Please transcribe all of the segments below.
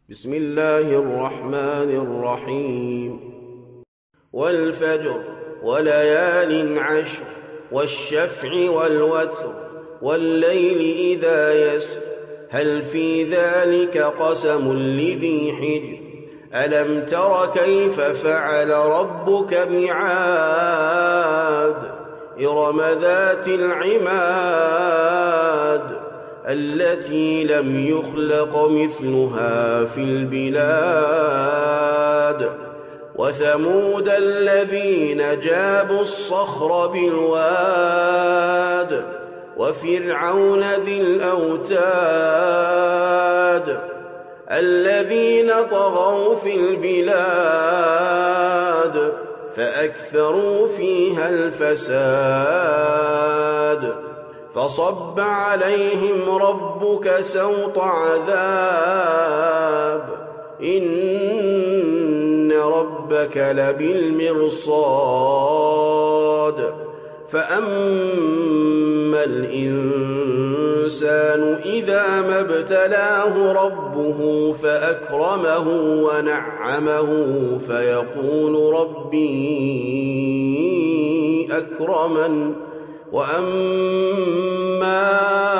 بسم الله الرحمن الرحيم والفجر وليال عشر والشفع والوتر والليل إذا يسر هل في ذلك قسم لذي حجر ألم تر كيف فعل ربك بعاد إرم ذات العماد التي لم يخلق مثلها في البلاد وثمود الذين جابوا الصخر بالواد وفرعون ذي الأوتاد الذين طغوا في البلاد فأكثروا فيها الفساد فصب عليهم ربك سوط عذاب إن ربك لبالمرصاد فأما الإنسان إذا ما ابتلاه ربه فأكرمه ونعمه فيقول ربي أكرمن وأما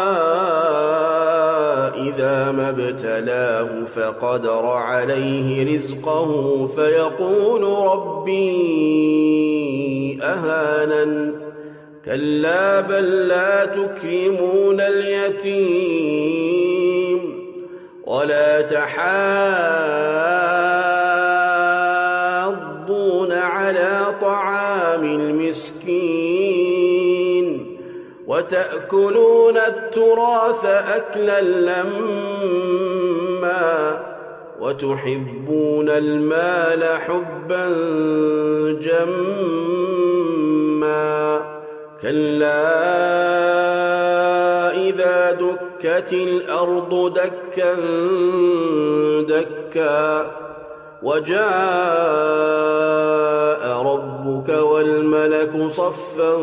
إذا ما ابتلاه فقدر عليه رزقه فيقول ربي أهانن كلا بل لا تكرمون اليتيم ولا تحاضون على طعام المسكين وتأكلون التراث أكلا لما وتحبون المال حبا جما كلا إذا دكت الأرض دكا دكا وجاء ربك والملك صفا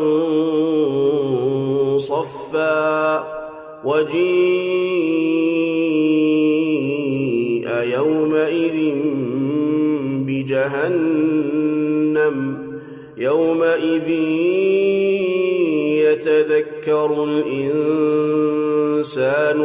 صفا وجيء يومئذ بجهنم يومئذ يتذكر الإنسان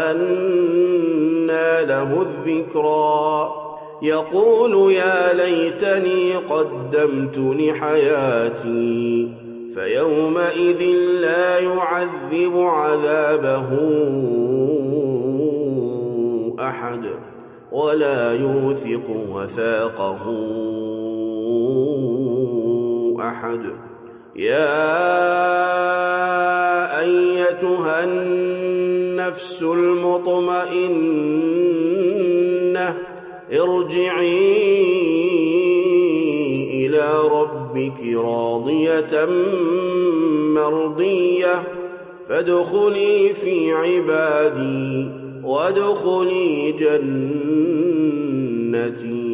وأنى له الذكرى يقول يا ليتني قدمت لحياتي فيومئذ لا يعذب عذابه أحد ولا يوثق وثاقه أحد يا أيتها النفس المطمئنة ارجعي إلى ربك راضية مرضية فادخلي في عبادي وادخلي جنتي.